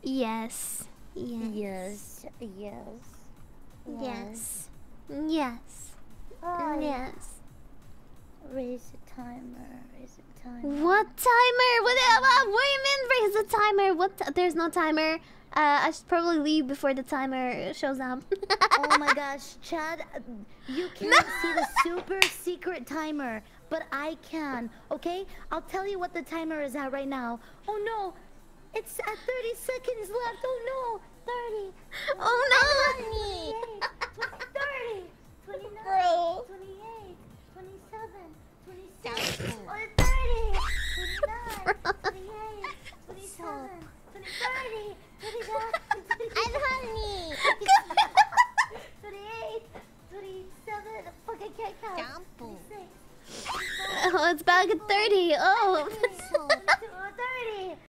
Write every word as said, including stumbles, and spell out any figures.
Yes. Yes. Yes. Yes. Yes. Yes. Oh, yes. Raise the timer. Raise the timer. What timer? What, uh, what do you mean raise the timer? What? T There's no timer. Uh, I should probably leave before the timer shows up. Oh my gosh, Chad, you can't see the super secret timer, but I can, okay? I'll tell you what the timer is at right now. Oh no, it's at thirty seconds left. Oh no, thirty. Oh no! thirty, twenty-nine, Bro. twenty-eight, twenty-seven, twenty-six, oh, thirty, twenty-nine, twenty-eight, twenty-seven, twenty, thirty, thirty-nine,